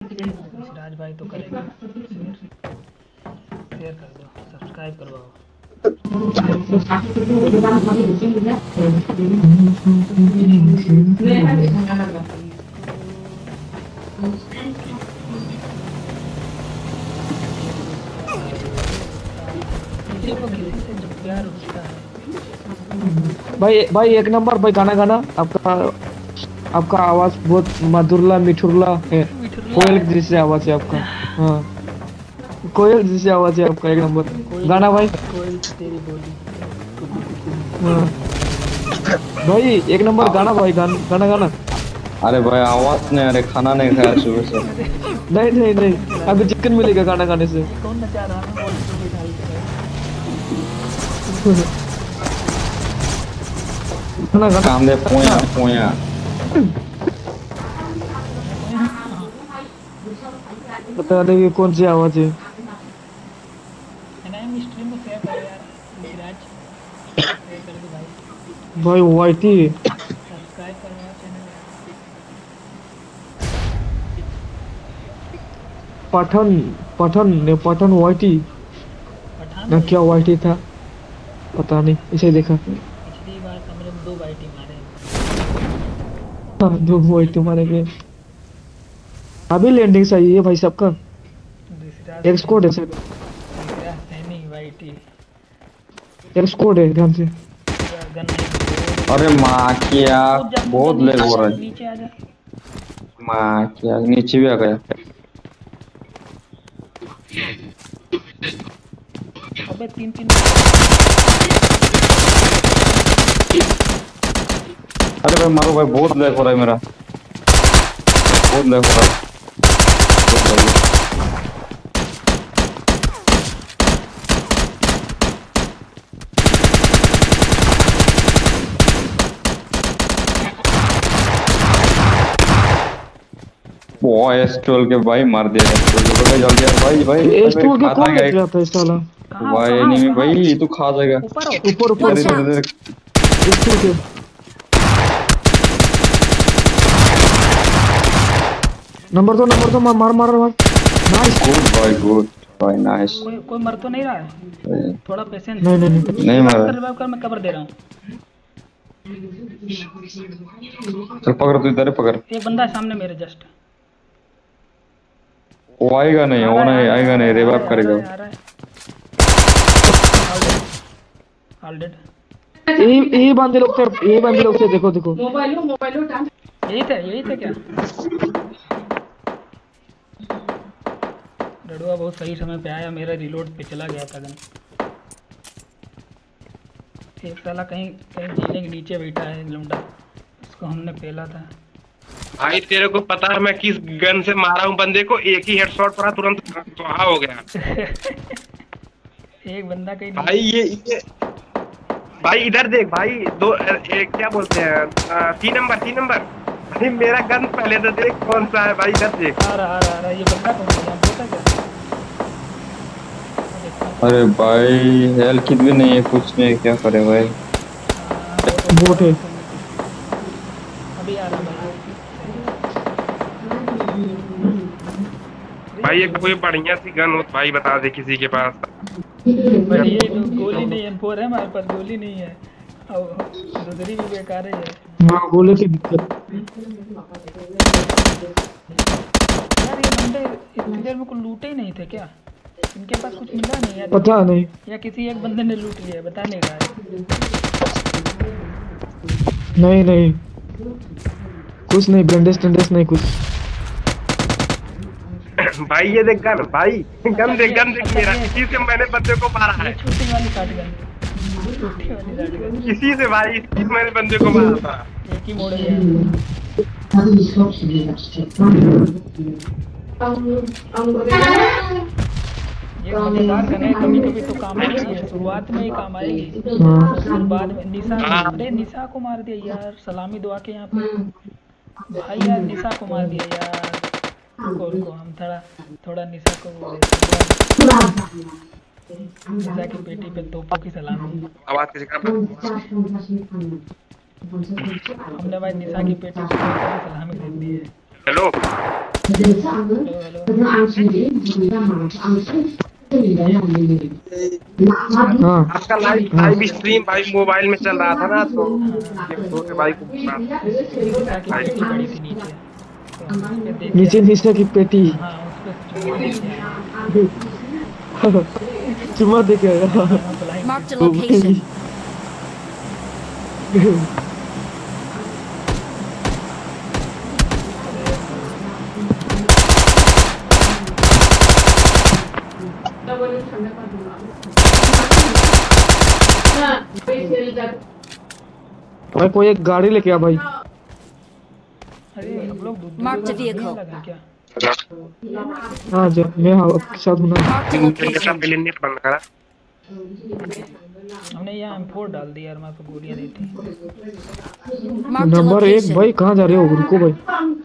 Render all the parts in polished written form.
सिराज भाई तो करेगा शेयर, शेयर कर दो, सब्सक्राइब करवाओ। किसी को किसी से जब प्यार होता है। भाई भाई एक नंबर भाई, गाना गाना आपका। आपका आवाज बहुत मधुरला मिठुरला है, कोयल जैसी आवाज है आपका। हाँ, कोयल जैसी आवाज है आपका, एक नंबर गाना भाई। कोयल तेरी बोली। हाँ भाई एक नंबर गाना भाई, गाना गाना। अरे भाई आवाज नहीं, अरे खाना नहीं खाया सुबह से। नहीं नहीं नहीं, अभी चिकन मिलेगा गाना गाने से। कौन नचा रहा है वॉइस पे बिठा गाना गाना। काम दे पोया पोया। बता दे कि कौन सी आवाज है। एनआईएम स्ट्रीम को शेयर करो यार, सिराज शेयर कर दो भाई, भाई वाईटी सब्सक्राइब करवाओ चैनल यार। पठन पठन ने पठन वाईटी पठान ना, भाई क्या वाईटी था पता नहीं, इसे देखा। पिछली बार कमरे में 2 बाइटी मारे। हाँ, दो वाईटी मारे गए। अभी लैंडिंग सही है भाई सबका। एक स्क्वाड है सर, सैनी बाइटी एक स्क्वाड है ध्यान से। गन अरे माँ क्या, बहुत लेग हो रहा है। नीचे आ जा। माँ क्या, नीचे भी आ गया। अबे 3-3। अरे भाई मारो भाई, बहुत लेग हो रहा है मेरा, बहुत लेग हो रहा है। वो S12 के भाई मार दिया भाई, जल्दी यार भाई भाई S2 के कौन लेके भाई आता है साला। भाई एनिमी भाई, तू खा जाएगा। ऊपर ऊपर इधर इधर इधर। S2 के नंबर दो मार मार मार मार। नाइस गुड भाई नाइस। कोई मर तो नहीं रहा है, थोड़ा पेशेंस। नहीं नहीं नहीं नहीं मारा। रिवाइव कर, मैं कवर दे रहा हूँ। चल पकड़, तू इधर पकड़। एक बंदा है सामने मेरे जस्ट। वो आएगा नहीं, वो नहीं आएगा नहीं, रिवाइव करेगा। All dead. ये बंदे लोग थे, ये बंदे लोग थे, देखो देखो। यही थे क्या? रडुआ बहुत सही समय पे आया, मेरा रिलोड पे चला गया था गन। एक साला कहीं कहीं जीने के नीचे बैठा है लुंडा, उसको हमने पेला था। भाई तेरे को पता है मैं किस गन से मारा हूँ बंदे को? एक ही हेडशॉट पड़ा, तुरंत सुहा हो गया। एक बंदा कहीं भाई ये भाई इधर देख भाई, दो एक क्या बोलते हैं, 3 नंबर। भाई मेरा गन पहले तो देख कौन सा है भाई, इधर देख। आ रहा ये बंदा कौन सा बोलता क्या? अरे भाई हेल किट भी नहीं है, कुछ नहीं, क्या करे भाई। बोट है। अभी आ रहा भाई एक कोई बढ़िया सी गन हो भाई, बता दे किसी के पास। भाई। ये गोली नहीं, M4 है हमारे पास, गोली नहीं है और दूसरी भी बेकार है। हाँ गोले की दिक्कत। यार ये बंदे इतनी देर में को लूटे ही नहीं थे क्या? इनके पास कुछ मिला नहीं यार? पता नहीं, या किसी एक बंदे ने लूट लिया, बता नहीं रहा नहीं नहीं कुछ नहीं, ब्लेंडेस टेंडेस नहीं कुछ। भाई ये देख गन, भाई गन देख मेरा, इसी से मैंने बंदे को मारा है। छोटी वाली शॉटगन, छोटी वाली शॉटगन इसी से भाई, इसी से मैंने बंदे को मारा था। एक ही मोड़ गया। ये मजेदार गन है, कभी तो काम आती है, शुरुआत में ही काम आएगी, फिर बाद में। निशा, अरे निशा को मार दिया यार, सलामी दुआ के यहाँ पे भाई यार, निशा को मार दिया यार। रुको हम थोड़ा निशा को निशा की पेटी पे तोपों की सलामी। आवाज किसी का हमने भाई निशा की पेटी पे तोपों की सलामी दे दी है। हेलो। हाँ आपका लाइव हाँ लाइव स्ट्रीम भाई मोबाइल में चल रहा था ना, तो ये छोटे भाई को निशा की भाई। पेटी पड़ी थी नीचे, तो हम उस पे देख के नीचे आए। नीचे की पेटी। हाँ, उस पे चुम्मा दे के आए। चुम्मा दे के आया। हाँ, ब्लाइंड Marked a ओ location. भाई। अरे भाई, भाई कोई एक गाड़ी लेके आ भाई। अरे हम लोग दूध Marked a नहीं vehicle. लगा क्या? हाँ जब मैं आपके साथ हूँ ना। Marked a location. पहले नेट बंद करा। हमने यहाँ M4 डाल दिया यार, हमारे को गोलियां देती। Marked a नंबर एक location. भाई कहाँ जा रहे हो, रुको भाई।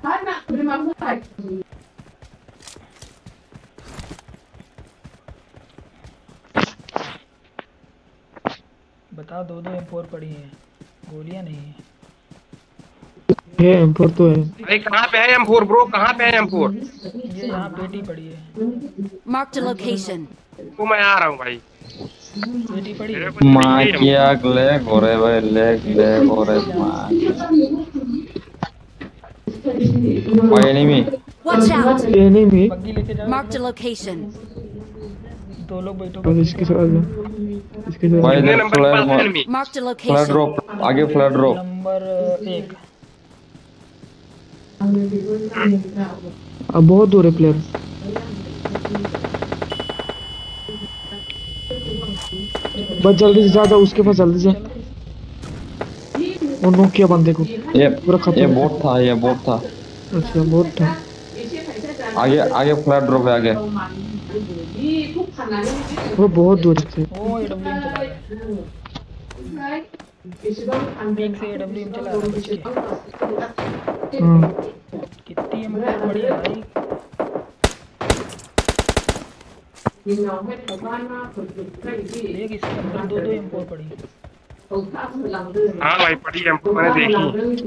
बता, दो M4 पड़ी हैं, गोलियां नहीं है। ये M4 तो है। अरे कहाँ पे है M4 ब्रो, कहाँ पे है M4? ये यहाँ पेटी पड़ी है। Marked a location. तो मैं आ रहा हूँ भाई। पेटी पड़ी है। मेरे को माँ चाहिए की आग लैग हो रहे भाई, लैग हो रहे माँ की। भाई enemy. Watch out. Enemy. Buggy लेके जाओ। Marked a location. दो लोग बैठो बस बग्गी इसके में। साथ जा। इसके साथ भाई कितने इधर नंबर के पास है enemy? Marked a flat location. Drop आगे, फ्लैट ड्रॉप। नंबर 1। अब बहुत दूर है प्लेयर। बस जल्दी से जा उसके पास, जल्दी से। चलो, वो नॉक किया बंदे को। ये पूरा खत्म। ये बोट था, ये बोट था। अच्छा बहुत था। आगे आगे फ्लैट ड्रॉप है आगे। वो बहुत दूर से। वो AWM चला रहा है। एक से AWM चला रहा है बच के। हाँ कितनी M4 पड़ी है भाई। देख, इसके अंदर दो M4 पड़ी है। हाँ भाई पड़ी है, मैंने देखी।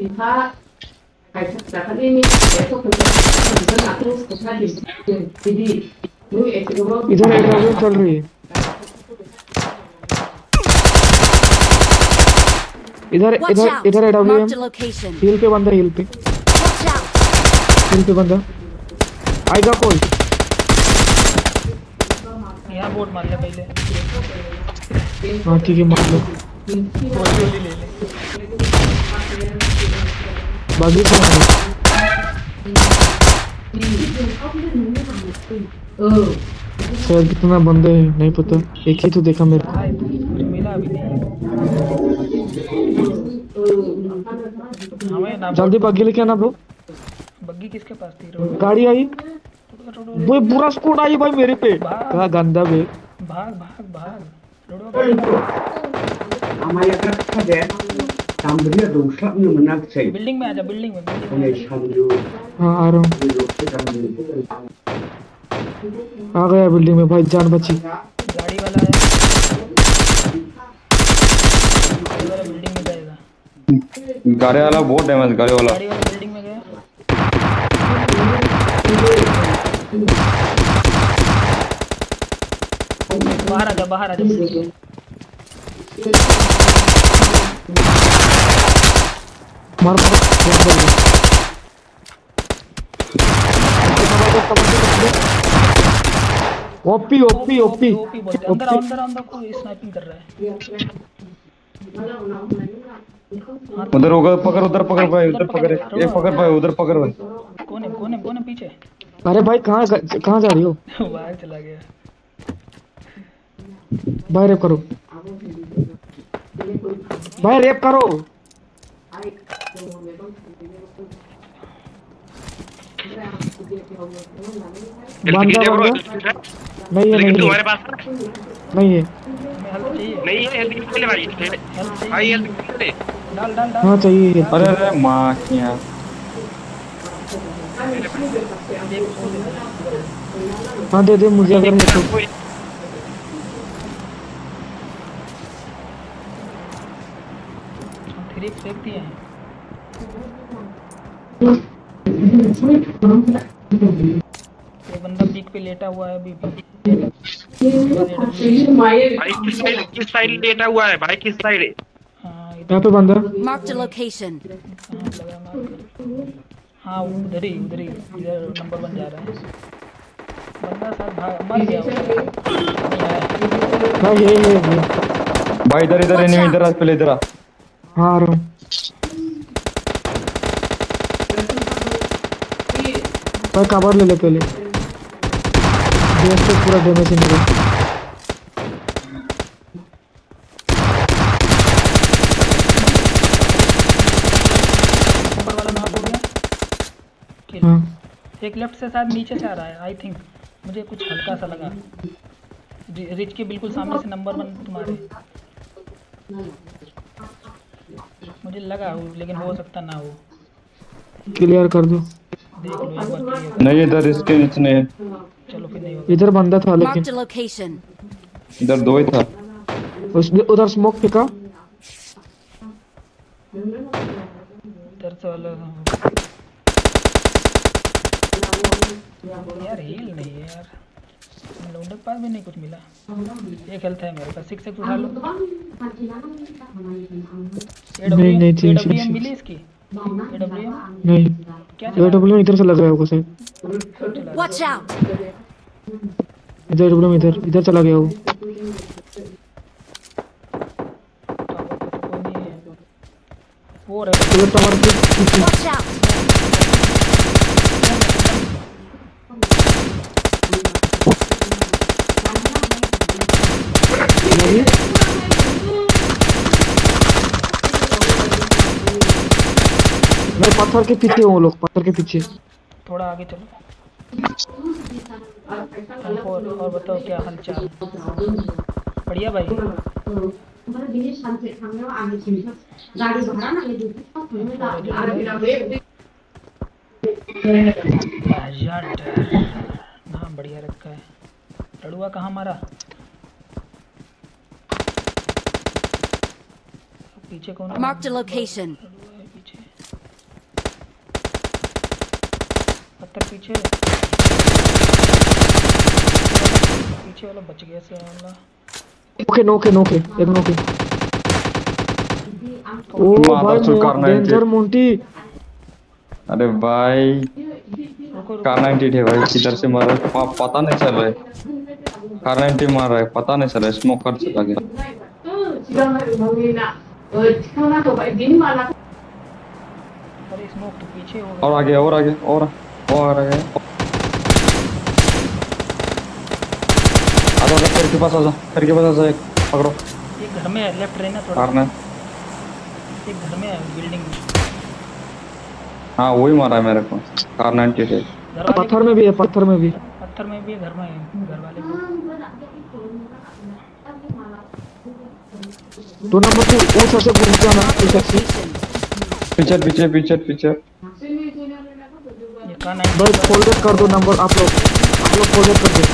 इधर एडब्ल्यू चल रही है। इधर Watch इधर out. इधर एडब्ल्यू Marked a location. हिल पे बंदा, हिल पे। Watch out. हिल पे बंदा आएगा कोई। यहाँ बोट मार ले पहले। हाँ ठीक है, मार लो। गोली ले ले। बागी से मारो। शायद कितना बंदे हैं नहीं पता, एक ही तो देखा मेरे को। भाई कुछ मिला भी नहीं। हमें ना जल्दी बागी लेके आना ब्रो। बग्गी किसके पास थी? रोड गाड़ी आई। रोड वो पूरा स्क्वाड आई भाई मेरे पे। भाग। क्या गंदा बे। भाग भाग भाग। रोड बिल्डिंग में आजा, बिल्डिंग में हाँ आ रहा हूँ। आ गया बिल्डिंग में भाई, जान बची। गाड़ी वाला है। गाड़ी वाला बिल्डिंग में जाएगा। गाड़ी वाला बहुत डैमेज, गाड़ी वाला। गाड़ी वाला बिल्डिंग में गया। बाहर आजा, बाहर आजा। मार ओपी ओपी ओपी ओपी बोलते हैं। अंदर आओ, अंदर आओ, अंदर कोई स्नाइपिंग कर रहा है। उधर होगा, पकड़ उधर पकड़ भाई, उधर पकड़। ये पकड़ भाई, उधर पकड़ भाई। कौन है, कौन है, कौन है पीछे? अरे भाई कहाँ जा रही हो? बाहर चला गया। भाई रेप करो, भाई रेप करो। बंदा बंदा नहीं है, नहीं तुम्हारे है, पास नहीं है। हमें हेल्प चाहिए। नहीं है, हेल्थ ले भाई। हेल्प चाहिए। भाई हेल्थ ले। डाल डाल डाल। हाँ चाहिए। अरे अरे माँ की आग। देख उसको दे दे। हाँ दे दे मुझे अगर है तो। कोई हम 3x फेंक दिए हैं। ये बंदा पीक पे लेटा हुआ है अभी भी। उसके बाद AWP। भाई किस साइड लेटा हुआ है भाई, किस साइड? हाँ यहाँ इधर। पे बंदा। Marked a location. कहाँ लगा मार्क? हाँ उधर ही उधर ही। इधर नंबर 1 जा रहा है बंदा। शायद मर गया होगा। नहीं आया। हाँ ये भाई इधर इधर Watch एनिमी, out! इधर आ, पहले इधर आ। हाँ आ रहा हूँ। भाई कवर ले ले पहले। बेस पे पूरा डैमेज है मेरा। ऊपर वाला नॉक हो गया। किल। हाँ एक लेफ्ट से शायद नीचे से आ रहा है आई थिंक। मुझे कुछ हल्का सा लगा। रिच के बिल्कुल सामने से नंबर 1 तुम्हारे। मुझे लगा हो लेकिन हो सकता ना हो। क्लियर कर दो। देख लो एक बार क्लियर। नहीं इधर इसके नीचे नहीं है। चलो फिर नहीं होगा। इधर बंदा था लेकिन। Marked a location. इधर दो ही था। उसने उधर स्मोक फेंका। इधर से वाला यार हील नहीं है यार। लोंडे के पास भी नहीं कुछ मिला। एक हेल्थ है मेरे पास। 6x उठा लो। नहीं थी AWM मिली इसकी। AWM नहीं। क्या चला? AWM इधर से लग रहा होगा शायद। कब चला? Watch out! इधर AWM इधर इधर चला गया वो। कोई नहीं है। वो रहा। उधर टावर के पीछे। Watch out! लगी? नहीं पत्थर के पीछे वो लोग, पत्थर के पीछे। थोड़ा आगे चलो। और बताओ क्या हालचाल? बढ़िया भाई। नाम बढ़िया रखा है। लड़ुआ कहाँ मारा? पीछे कौन है? Marked a location. लड़ुआ है पीछे। पत्थर पीछे। पीछे वाला बच गया से वाला। नोके नोके एक नोके। ओ भाई डेंजर मोंटी। अरे भाई रुको रुको। कार 90 है भाई, किधर से मार रहा है पता नहीं चल रहा है। कार 90 मार रहा है, पता नहीं चल रहा है। स्मोकर चला गया। अरे स्मोक तो पीछे हो और गया। आगे और आगे और आगे। आ जाओ फिर के पास आ जाओ, फिर के पास आ जाओ, एक पकड़ो। एक घर में है। लेफ्ट रहना थोड़ा। कार ने एक घर में है बिल्डिंग में। हाँ वही मारा है मेरे को। कार 90 है। घर वाले पत्थर में भी है, पत्थर में भी। पत्थर में भी है, घर में है। घर वाले को 2 नंबर को वो सर से घूम के आना Marked a इस से। location. पीछे। ये का भाई फोल्डेड कर दो नंबर आप लोग फोल्डेड कर दो।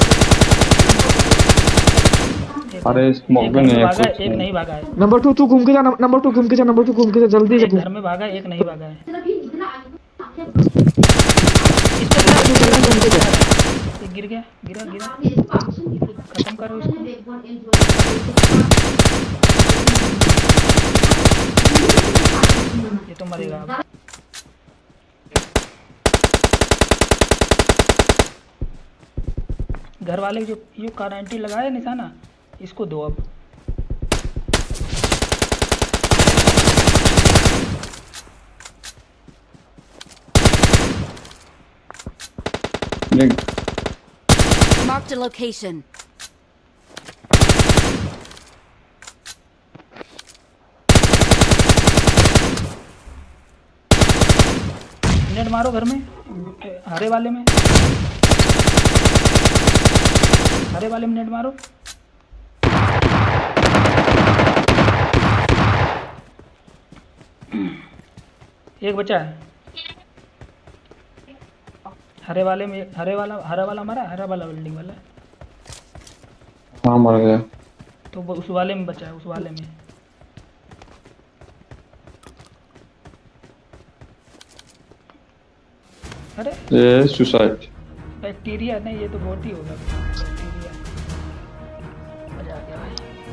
अरे स्मोक एक भी घर में नहीं है भागा है, कुछ एक नहीं। नहीं भागा है। नंबर 2 तू घूम के जा, नंबर 2 घूम के जा, नंबर 2 घूम के जा, जल्दी से एक घूम। घर में भागा है, एक नहीं भागा है। एक गिर गया। गिरा। खत्म करो इसको। ये तो मरेगा अब। घर वाले जो ये गारंटी लगाए निशाना, इसको दो अब। Marked a location. नेट मारो घर में। हरे वाले में नेट मारो। एक बचा है। हरे वाला मारा। हरा वाला बिल्डिंग वाला। हाँ मर गया। तो वो उस वाले में बचा है, उस वाले में। अरे ये सुसाइड। बैक्टीरिया नहीं, ये तो बहुत ही होगा बैक्टीरिया। मजा आ गया भाई।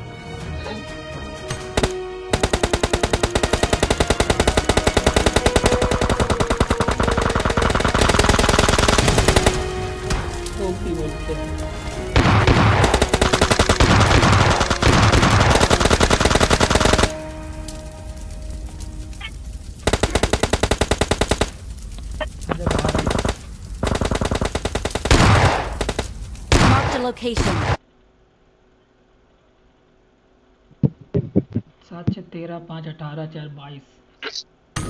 टोपी बोलते हैं। इधर बाहर है। Marked a location. 7 6 13 5 18 4 22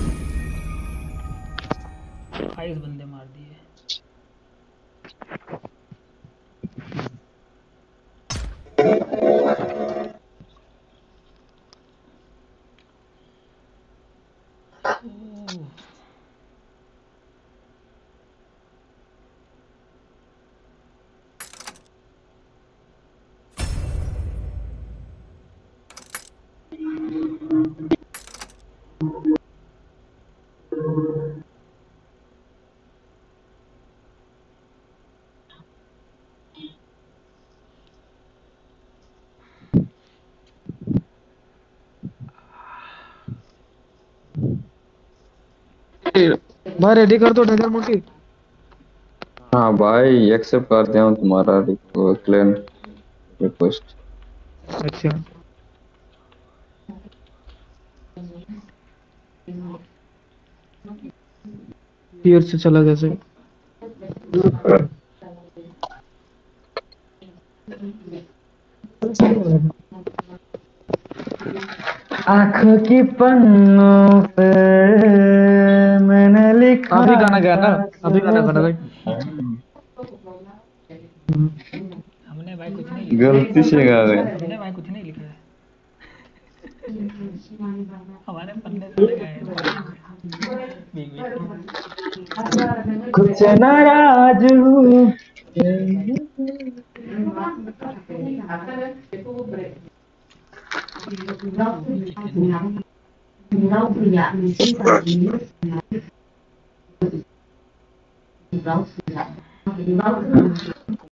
22 बंदे मार दिए। ओह, भाई रेडी कर दो डेजर मोटी। हाँ भाई, एक्सेप्ट करते हैं तुम्हारा क्लेम रिक्वेस्ट। अच्छा फिर से चला जैसे। आंखों की पन्नों पे मैंने लिखा अभी गाना गया ना, अभी गाना गाना था। भाई। हमने भाई कुछ नहीं लिखा है। गलती से गा रहे हैं। हमने भाई कुछ नहीं लिखा है। हमारे पन्ने सड़ गए हैं भाई। भीग भीग के। कुछ नाराज हूँ। टोपी चिकन।